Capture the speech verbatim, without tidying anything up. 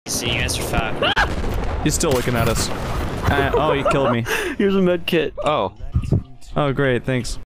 Seeing us for five. He's still looking at us. Uh, oh, he killed me. Here's a med kit. Oh. Oh, great, thanks.